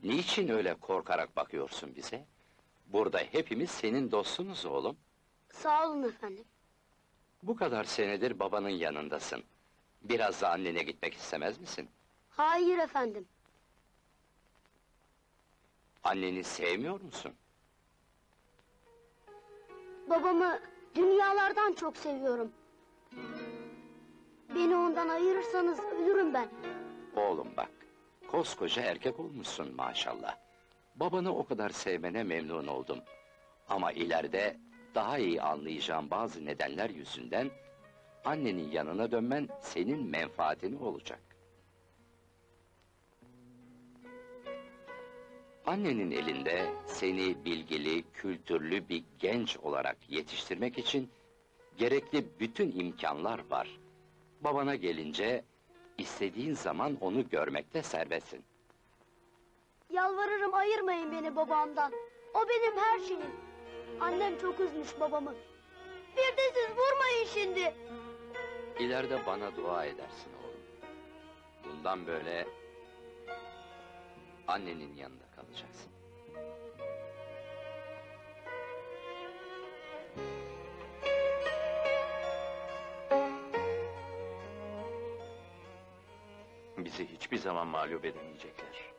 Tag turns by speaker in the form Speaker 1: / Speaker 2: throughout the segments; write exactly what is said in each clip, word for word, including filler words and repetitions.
Speaker 1: Niçin öyle korkarak bakıyorsun bize? Burada hepimiz senin dostunuz oğlum.
Speaker 2: Sağ olun efendim.
Speaker 1: Bu kadar senedir babanın yanındasın. Biraz da annene gitmek istemez misin?
Speaker 2: Hayır efendim.
Speaker 1: Anneni sevmiyor musun?
Speaker 2: Babamı dünyalardan çok seviyorum. Beni ondan ayırırsanız ölürüm ben.
Speaker 1: Oğlum bak, koskoca erkek olmuşsun maşallah. Babanı o kadar sevmene memnun oldum. Ama ileride daha iyi anlayacağım bazı nedenler yüzünden annenin yanına dönmen senin menfaatine olacak. Annenin elinde seni bilgili, kültürlü bir genç olarak yetiştirmek için gerekli bütün imkanlar var. Babana gelince istediğin zaman onu görmekte serbestsin.
Speaker 2: Yalvarırım ayırmayın beni babamdan. O benim her şeyim. Annem çok üzmüş babamı. Bir de siz vurmayın şimdi.
Speaker 1: İleride bana dua edersin oğlum. Bundan böyle annenin yanında kalacaksın.
Speaker 3: Bizi hiçbir zaman mağlup edemeyecekler.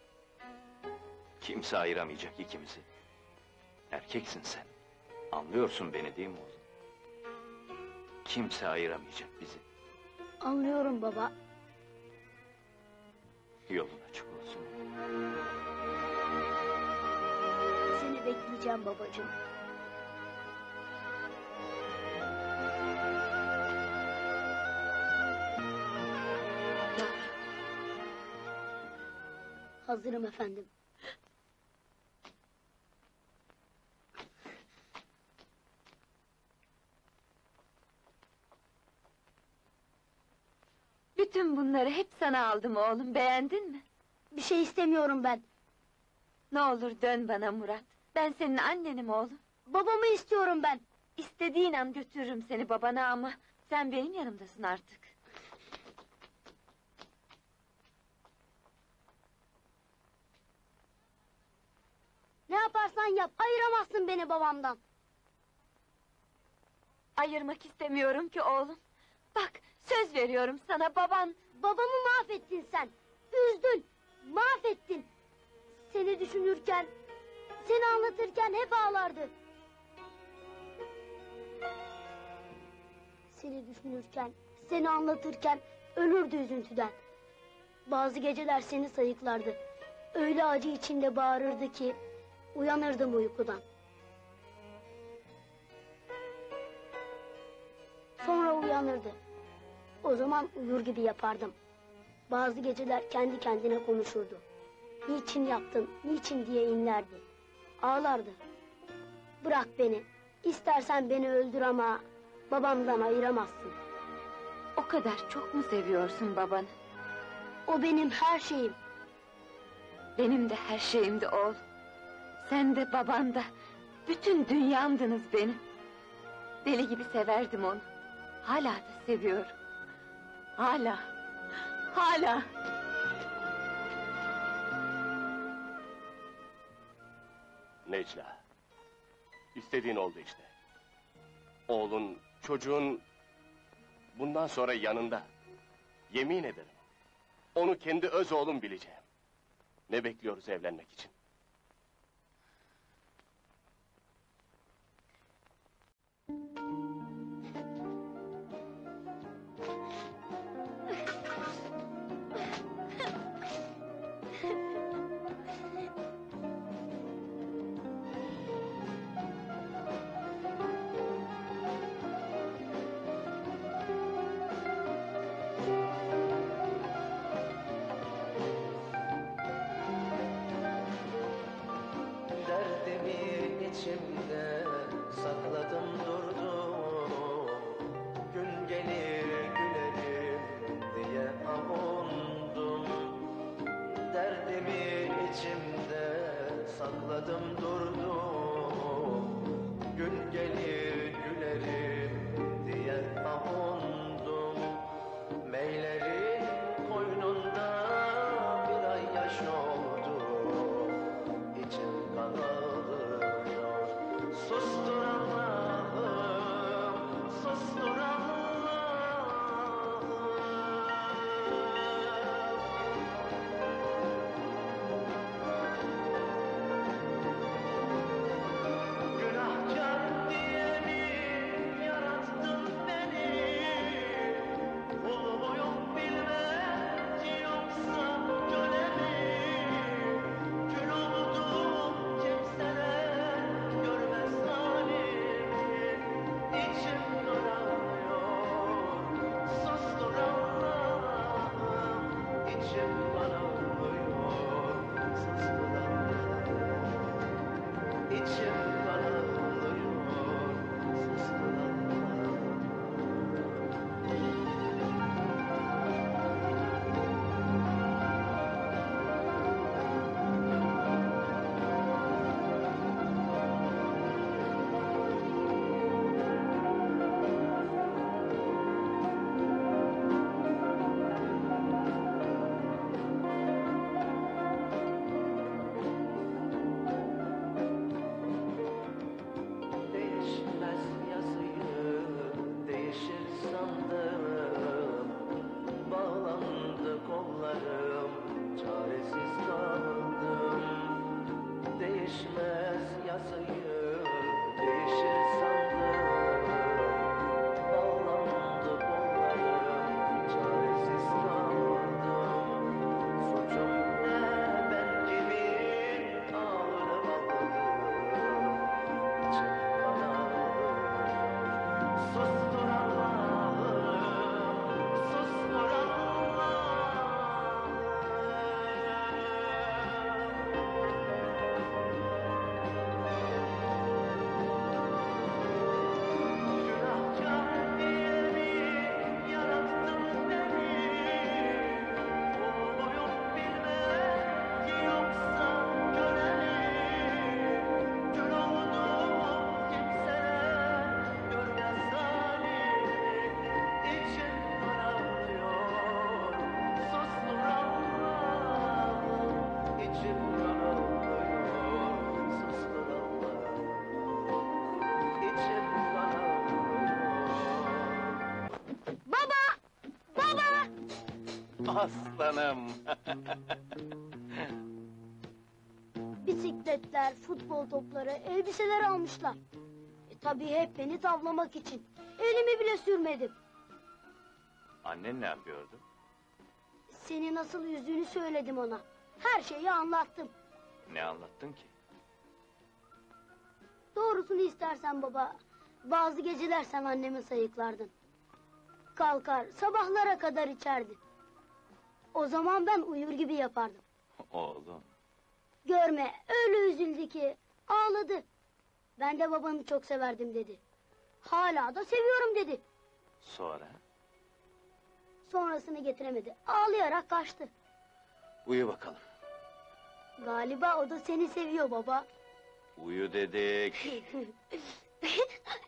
Speaker 3: Kimse ayıramayacak ikimizi. Erkeksin sen. Anlıyorsun beni değil mi oğlum? Kimse ayıramayacak bizi.
Speaker 2: Anlıyorum baba.
Speaker 3: Yolun açık olsun.
Speaker 2: Seni bekleyeceğim babacığım. Hazırım efendim.
Speaker 4: Bütün bunları hep sana aldım oğlum, beğendin mi?
Speaker 2: Bir şey istemiyorum ben.
Speaker 4: Ne olur dön bana Murat. Ben senin annenim oğlum.
Speaker 2: Babamı istiyorum ben.
Speaker 4: İstediğin an götürürüm seni babana ama sen benim yanımdasın artık.
Speaker 2: Ne yaparsan yap, ayıramazsın beni babamdan.
Speaker 4: Ayırmak istemiyorum ki oğlum. Bak, söz veriyorum sana baban...
Speaker 2: Babamı mahvettin sen. Üzdün, mahvettin. Seni düşünürken, seni anlatırken hep ağlardı. Seni düşünürken, seni anlatırken ölürdü üzüntüden. Bazı geceler seni sayıklardı. Öyle acı içinde bağırırdı ki uyanırdım uykudan. Sonra uyanırdı. O zaman uyur gibi yapardım. Bazı geceler kendi kendine konuşurdu. Niçin yaptın, niçin diye inlerdi. Ağlardı. Bırak beni, istersen beni öldür ama babamdan ayıramazsın.
Speaker 4: O kadar çok mu seviyorsun babanı?
Speaker 2: O benim her şeyim.
Speaker 4: Benim de her şeyimdi oğlum. Sen de baban da, bütün dünyamdınız benim. Deli gibi severdim onu. Hala da seviyorum. Hala, hala.
Speaker 3: Necla, istediğin oldu işte. Oğlun, çocuğun bundan sonra yanında. Yemin ederim. Onu kendi öz oğlum bileceğim. Ne bekliyoruz evlenmek için?
Speaker 5: Derdimi içimde sakladım durdum. Gün gelir gülerim diye avundum. Derdimi içimde sakladım durdum. Gün gelir gülerim diye avundum. Meylerin koynunda bir ay yaş oldu. içim kan ağlıyor, sustur Allah. İçim kan ağlıyor.
Speaker 2: Baba! Baba!
Speaker 3: Aslanım!
Speaker 2: Bisikletler, futbol topları, elbiseler almışlar. E, tabii hep beni tavlamak için. Elimi bile sürmedim.
Speaker 3: Annen ne yapıyordu?
Speaker 2: Seni nasıl yüzdüğünü söyledim ona. Her şeyi anlattım.
Speaker 3: Ne anlattın ki?
Speaker 2: Doğrusunu istersen baba, bazı geceler sen annemi sayıklardın. Kalkar, sabahlara kadar içerdi. O zaman ben uyur gibi yapardım.
Speaker 3: Oğlum,
Speaker 2: Görme, öyle üzüldü ki, ağladı. Ben de babanı çok severdim dedi. Hala da seviyorum dedi.
Speaker 3: sonra?
Speaker 2: Sonrasını getiremedi, ağlayarak kaçtı.
Speaker 3: Uyu bakalım.
Speaker 2: Galiba o da seni seviyor baba.
Speaker 3: Uyu dedik.